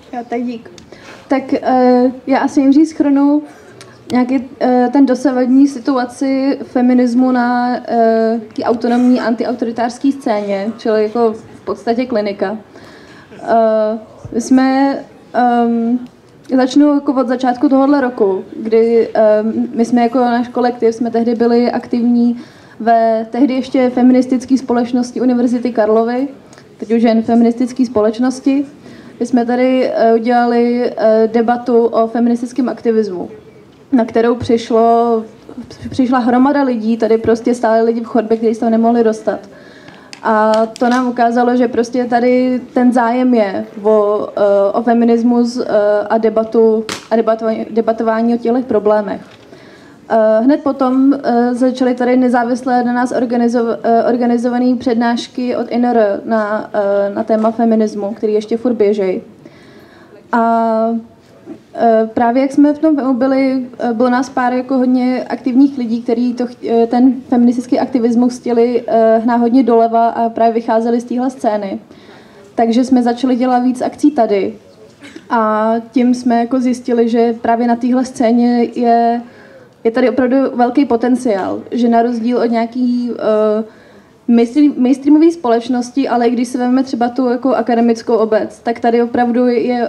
Jo, tak dík. Tak já asi nejdřív shrnu nějaký ten dosavadní situaci feminismu na té autonomní antiautoritářské scéně, čili jako v podstatě klinika. My jsme, začnu jako od začátku tohohle roku, kdy my jsme jako náš kolektiv, jsme tehdy byli aktivní ve tehdy ještě feministické společnosti Univerzity Karlovy, teď už jen feministické společnosti. My jsme tady udělali debatu o feministickém aktivismu, na kterou přišla hromada lidí, tady prostě stáli lidi v chodbě, kteří se tam nemohli dostat. A to nám ukázalo, že prostě tady ten zájem je o feminismus a debatování o těchto problémech. Hned potom začaly tady nezávisle na nás organizované přednášky od INR na téma feminismu, který ještě furt běží. A právě jak jsme v tom bylo nás pár jako hodně aktivních lidí, kteří ten feministický aktivismus chtěli hnát hodně doleva a právě vycházeli z téhle scény. Takže jsme začali dělat víc akcí tady. A tím jsme jako zjistili, že právě na téhle scéně je tady opravdu velký potenciál, že na rozdíl od nějaký mainstreamové společnosti, ale i když se vezmeme třeba tu jako akademickou obec, tak tady opravdu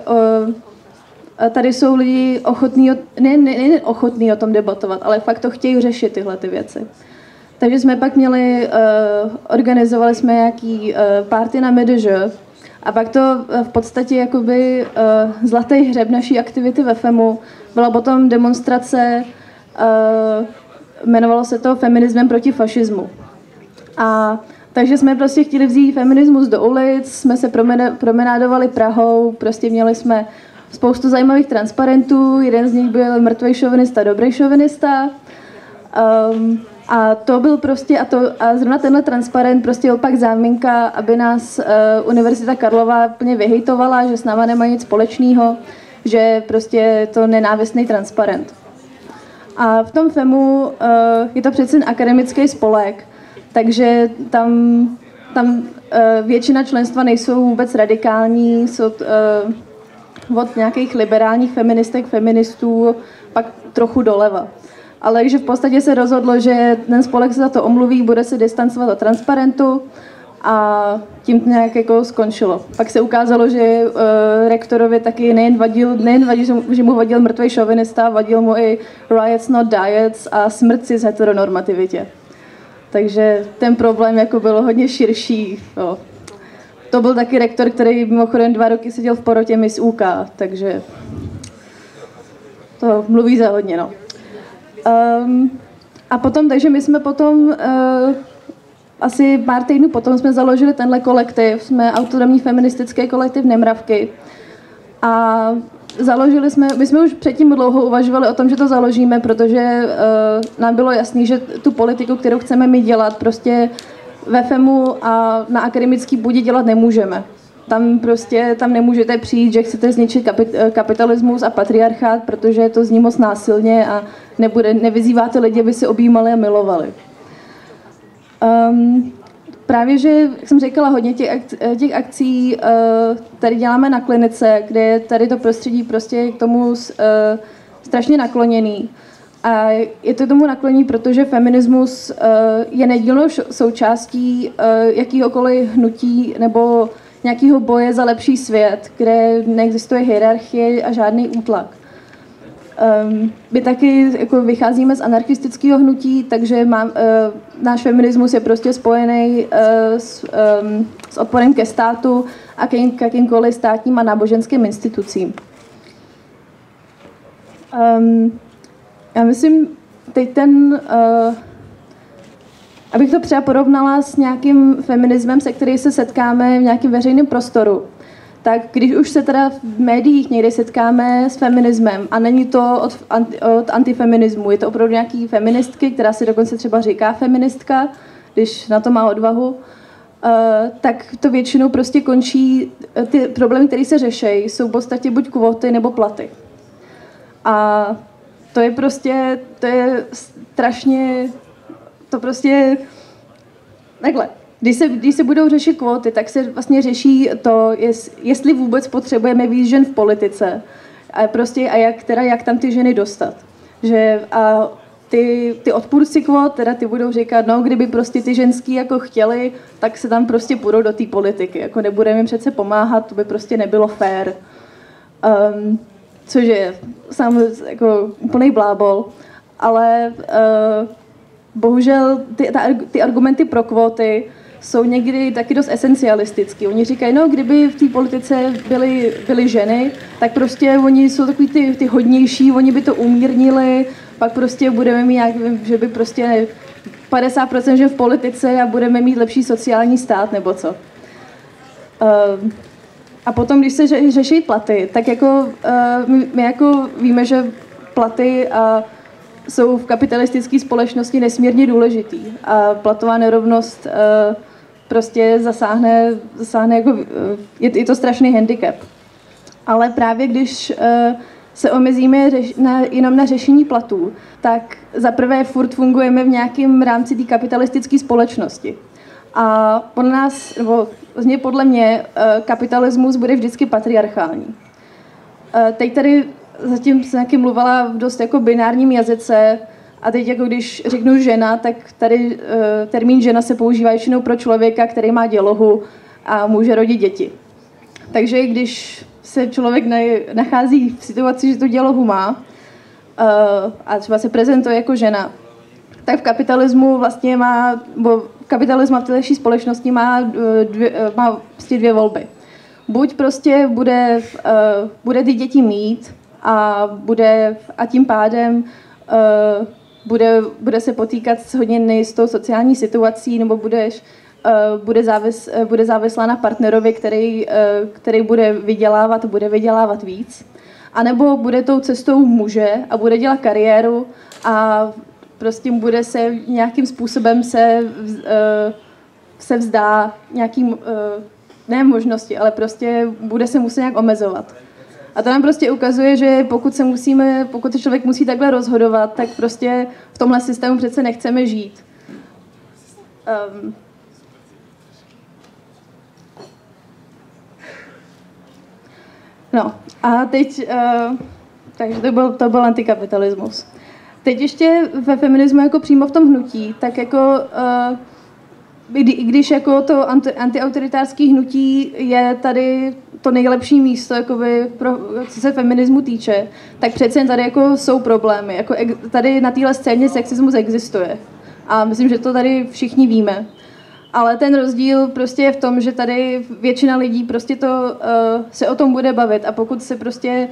tady jsou lidi ochotní, ne ochotní o tom debatovat, ale fakt to chtějí řešit tyhle ty věci. Takže jsme pak organizovali jsme nějaký party na MDŽ a pak to v podstatě jakoby zlatý hřeb naší aktivity ve FEMu byla potom demonstrace, jmenovalo se to Feminismem proti fašismu. A takže jsme prostě chtěli vzít feminismus do ulic, jsme se promenádovali Prahou, prostě měli jsme spoustu zajímavých transparentů, jeden z nich byl mrtvej šovinista, dobrý šovinista. A to byl prostě, a zrovna tenhle transparent prostě byl pak záminka, aby nás Univerzita Karlova plně vyhejtovala, že s náma nemá nic společného, že prostě je to nenávistný transparent. A v tom FEMu je to přece akademický spolek, takže tam většina členstva nejsou vůbec radikální, jsou od nějakých liberálních feministek, feministů, pak trochu doleva. Ale takže v podstatě se rozhodlo, že ten spolek se za to omluví, bude se distancovat od transparentu a tím to nějak jako skončilo. Pak se ukázalo, že rektorovi taky nejen vadil, že mu vadil mrtvý šovinista, vadil mu i riots not diets a smrt cis heteronormativitě. Takže ten problém jako bylo hodně širší. Jo. To byl taky rektor, který mimochodem 2 roky seděl v porotě Miss UK, takže to mluví za hodně, no. A potom, takže my jsme potom asi pár týdnů potom jsme založili tenhle kolektiv, jsme autonomní feministický kolektiv Nemravky a my jsme už předtím dlouho uvažovali o tom, že to založíme, protože nám bylo jasný, že tu politiku, kterou chceme my dělat, prostě ve FEMu a na akademický půdě dělat nemůžeme. Tam nemůžete přijít, že chcete zničit kapitalismus a patriarchát, protože to zní moc násilně a nevyzýváte lidi, aby si objímali a milovali. Právě, že, jak jsem říkala, hodně těch akcí tady děláme na klinice, kde je tady to prostředí prostě k tomu strašně nakloněný. A je to tomu nakloněný, protože feminismus je nedílnou součástí jakýhokoliv hnutí nebo nějakého boje za lepší svět, kde neexistuje hierarchie a žádný útlak. My taky jako vycházíme z anarchistického hnutí, takže náš feminismus je prostě spojený s odporem ke státu a k jakýmkoliv státním a náboženským institucím. Já myslím, teď abych to třeba porovnala s nějakým feminismem, se kterým se setkáme v nějakém veřejném prostoru, tak když už se teda v médiích někde setkáme s feminismem a není to od antifeminismu, je to opravdu nějaký feministky, která si dokonce třeba říká feministka, když na to má odvahu, tak to většinou prostě končí, ty problémy, které se řeší, jsou v podstatě buď kvóty nebo platy. A to je strašně, to prostě, takhle. Když se budou řešit kvóty, tak se vlastně řeší to, jestli vůbec potřebujeme víc žen v politice a, prostě, a jak tam ty ženy dostat. Že a ty odpůrci kvót, teda ty budou říkat, no kdyby prostě ty ženský jako chtěli, tak se tam prostě půjdou do té politiky. Jako nebudeme jim přece pomáhat, to by prostě nebylo fair. Což je sám jako úplný blábol. Ale bohužel ty argumenty pro kvóty jsou někdy taky dost esencialistický. Oni říkají, no kdyby v té politice byly ženy, tak prostě oni jsou takový ty hodnější, oni by to umírnili, pak prostě budeme mít že by prostě 50% žen v politice a budeme mít lepší sociální stát nebo co. A potom, když se řeší platy, tak jako my jako víme, že platy jsou v kapitalistické společnosti nesmírně důležitý a platová nerovnost prostě zasáhne jako, je to strašný handicap. Ale právě když se omezíme jenom na řešení platů, tak zaprvé furt fungujeme v nějakém rámci té kapitalistické společnosti. A podle nás, nebo vlastně podle mě, kapitalismus bude vždycky patriarchální. Teď tady zatím jsem taky mluvila v dost jako binárním jazyce a teď jako když řeknu žena, tak tady termín žena se používá většinou pro člověka, který má dělohu a může rodit děti. Takže když se člověk nachází v situaci, že tu dělohu má a třeba se prezentuje jako žena, tak v kapitalismu vlastně kapitalismus v této společnosti má prostě dvě volby. Buď prostě bude ty děti mít a tím pádem bude se potýkat s hodně nejistou sociální situací, nebo bude závislá na partnerovi, který bude vydělávat víc. A nebo bude tou cestou muže a bude dělat kariéru a prostě bude se nějakým způsobem se vzdá nějakým, ne možnosti, ale prostě bude se muset nějak omezovat. A to nám prostě ukazuje, že pokud se člověk musí takhle rozhodovat, tak prostě v tomhle systému přece nechceme žít. No a teď, takže to byl antikapitalismus. Teď ještě ve feminismu jako přímo v tom hnutí, tak jako i když jako to antiautoritářské hnutí je tady to nejlepší místo, jakoby, co se feminismu týče, tak přece tady jako jsou problémy. Jako tady na téhle scéně sexismus existuje. A myslím, že to tady všichni víme. Ale ten rozdíl prostě je v tom, že tady většina lidí prostě se o tom bude bavit. A pokud se prostě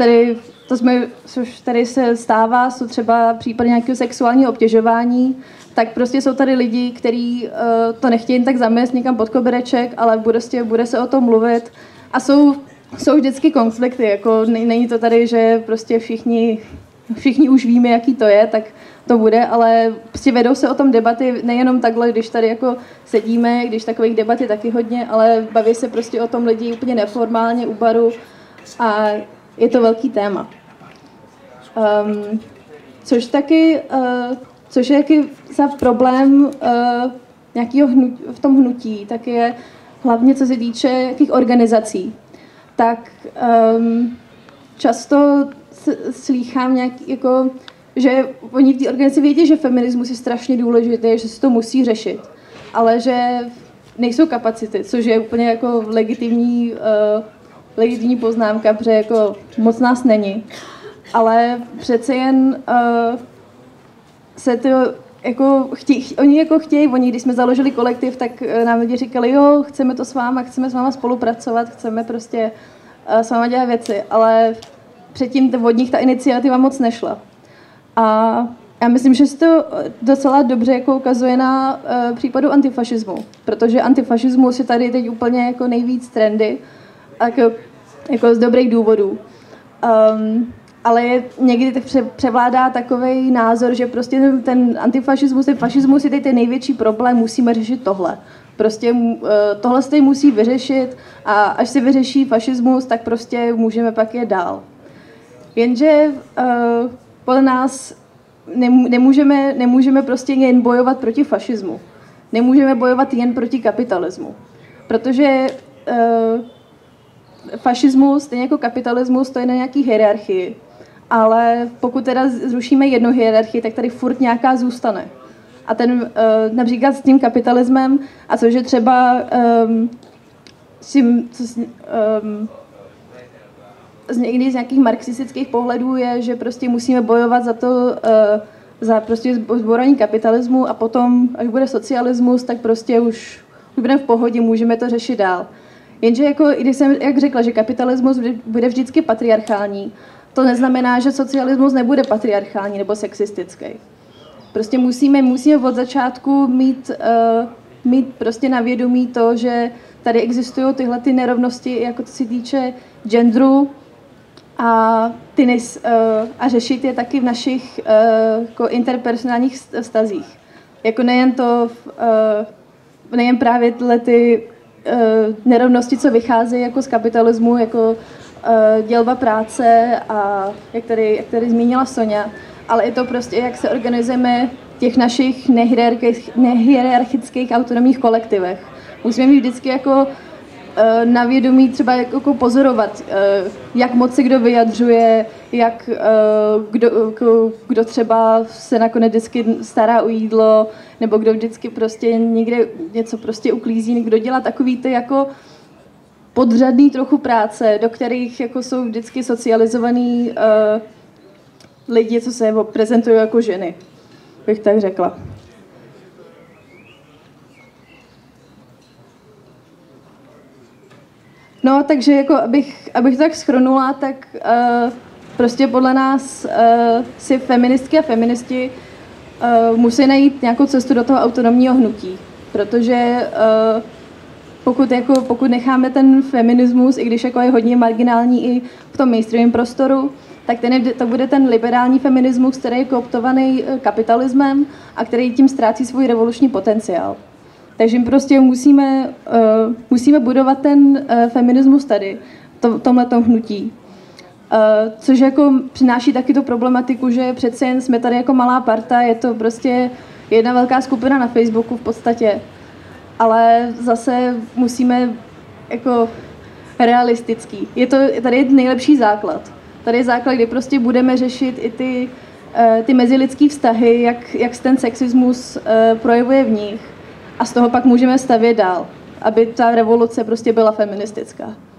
což tady se stává, jsou třeba případy nějakého sexuálního obtěžování, tak prostě jsou tady lidi, kteří to nechtějí jen tak zamést někam pod kobereček, ale bude se o tom mluvit. A jsou vždycky konflikty, jako není to tady, že prostě všichni už víme, jaký to je, tak to bude, ale prostě vedou se o tom debaty nejenom takhle, když tady jako sedíme, když takových debat je taky hodně, ale baví se prostě o tom lidi úplně neformálně u baru a je to velký téma. Což je jaký za problém nějakého v tom hnutí, tak je hlavně co se týče jakých organizací. Tak často slýchám jako, že oni v té organizaci vědí, že feminismus je strašně důležitý, že se to musí řešit, ale že nejsou kapacity, což je úplně jako legitimní poznámka, protože jako moc nás není. Ale přece jen se to jako oni když jsme založili kolektiv, tak nám lidi říkali, jo, chceme to s váma spolupracovat, chceme prostě s váma dělat věci, ale předtím od nich ta iniciativa moc nešla. A já myslím, že se to docela dobře jako ukazuje na případu antifašismu, protože antifašismus je tady teď úplně jako nejvíc trendy, jako z dobrých důvodů. Ale někdy převládá takový názor, že prostě ten antifašismus, ten fašismus je teď ten největší problém, musíme řešit tohle. Prostě tohle se musí vyřešit a až se vyřeší fašismus, tak prostě můžeme pak jít dál. Jenže podle nás nemůžeme prostě jen bojovat proti fašismu. nemůžeme bojovat jen proti kapitalismu. Protože fašismus, stejně jako kapitalismus, to je na nějaký hierarchii. Ale pokud teda zrušíme jednu hierarchii, tak tady furt nějaká zůstane. A ten například s tím kapitalismem, a což je třeba někdy z nějakých marxistických pohledů je, že prostě musíme bojovat za to, za prostě zbourání kapitalismu a potom, až bude socialismus, tak prostě už budeme v pohodě, můžeme to řešit dál. Jenže jako, i když jsem jak řekla, že kapitalismus bude vždycky patriarchální, to neznamená, že socialismus nebude patriarchální nebo sexistický. Prostě musíme od začátku mít prostě na vědomí to, že tady existují tyhle ty nerovnosti, jako to se týče genderu a řešit je taky v našich jako interpersonálních vztazích. Jako nejen právě tyhle ty nerovnosti, co vycházejí jako z kapitalismu, jako dělba práce a jak tady zmínila Sonja, ale i to prostě, jak se organizujeme v těch našich nehierarchických autonomních kolektivech. Musíme mít vždycky jako na vědomí třeba jako pozorovat, jak moc se kdo vyjadřuje, jak kdo třeba se nakonec vždycky stará o jídlo, nebo kdo vždycky prostě někde něco prostě uklízí, kdo dělá takový ty jako podřadný trochu práce, do kterých jako jsou vždycky socializovaný lidi, co se prezentují jako ženy, bych tak řekla. No, takže jako abych tak shrnula, tak prostě podle nás si feministky a feministi musí najít nějakou cestu do toho autonomního hnutí, protože pokud necháme ten feminismus, i když jako je hodně marginální i v tom mainstream prostoru, tak to bude ten liberální feminismus, který je kooptovaný kapitalismem a který tím ztrácí svůj revoluční potenciál. Takže prostě musíme budovat ten feminismus tady, tomhletom hnutí. Což jako přináší taky tu problematiku, že přece jen jsme tady jako malá parta, je to prostě jedna velká skupina na Facebooku v podstatě. Ale zase musíme jako realistický. Tady je nejlepší základ. Tady je základ, kdy prostě budeme řešit i ty mezilidský vztahy, jak se ten sexismus projevuje v nich. A z toho pak můžeme stavět dál, aby ta revoluce prostě byla feministická.